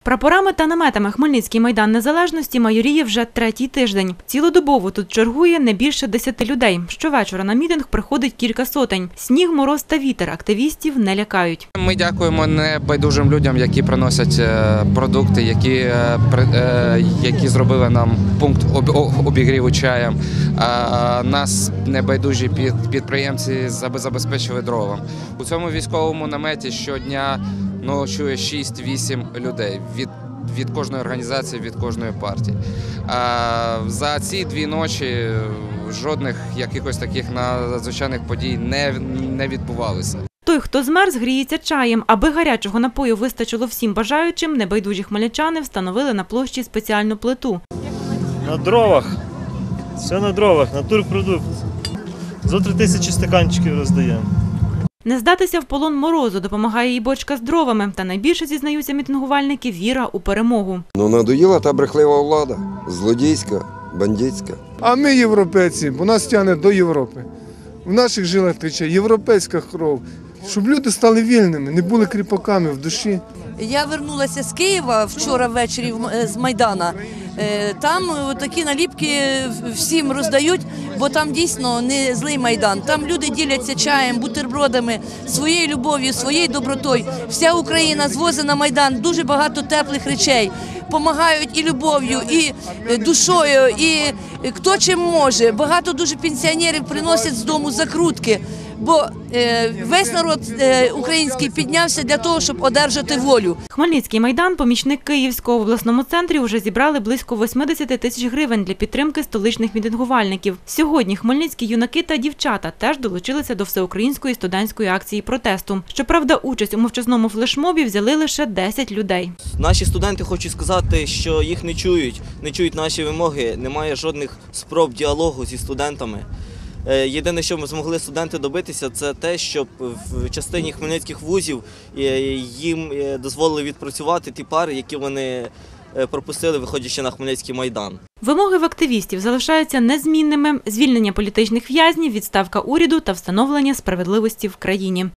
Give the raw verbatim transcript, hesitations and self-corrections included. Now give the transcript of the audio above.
Прапорами та наметами Хмельницький майдан Незалежності майоріє вже третій тиждень. Цілодобово тут чергує не більше десяти людей. Щовечора на мітинг приходить кілька сотень. Сніг, мороз та вітер активістів не лякають. Ми дякуємо небайдужим людям, які приносять продукти, які, які зробили нам пункт обігріву чаєм. Нас небайдужі підприємці забезпечили дровом. У цьому військовому наметі щодня ночує шість-вісім людей від, від кожної організації, від кожної партії. А за ці дві ночі жодних якихось таких надзвичайних подій не, не відбувалося. Той, хто змерз, гріється чаєм. Аби гарячого напою вистачило всім бажаючим, небайдужі хмельничани встановили на площі спеціальну плиту. На дровах. Все на дровах, натурпродукт. Зо три тисячі стаканчиків роздаємо. Не здатися в полон морозу допомагає і бочка з дровами. Та найбільше, зізнаються мітингувальники, віра у перемогу. Ну, надоїла та брехлива влада. Злодійська, бандитська. А ми європейці, бо нас тягне до Європи. В наших жилах тече європейська кров. Щоб люди стали вільними, не були кріпаками в душі. Я вернулася з Києва вчора ввечері з Майдана. Там такі наліпки всім роздають, бо там дійсно не злий Майдан. Там люди діляться чаєм, бутербродами, своєю любов'ю, своєю добротою. Вся Україна звозить на Майдан дуже багато теплих речей. Помагають і любов'ю, і душою, і хто чим може. Багато дуже пенсіонерів приносять з дому закрутки. Бо весь народ український піднявся для того, щоб одержати волю. Хмельницький майдан, помічник Київського, в обласному центрі вже зібрали близько восьмидесяти тисяч гривень для підтримки столичних мітингувальників. Сьогодні хмельницькі юнаки та дівчата теж долучилися до всеукраїнської студентської акції протесту. Щоправда, участь у мовчазному флешмобі взяли лише десять людей. Наші студенти, хочу сказати, що їх не чують, не чують наші вимоги, немає жодних спроб діалогу зі студентами. Єдине, що ми змогли студенти добитися, це те, щоб в частині хмельницьких вузів їм дозволили відпрацювати ті пари, які вони пропустили, виходячи на Хмельницький майдан. Вимоги в активістів залишаються незмінними – звільнення політичних в'язнів, відставка уряду та встановлення справедливості в країні.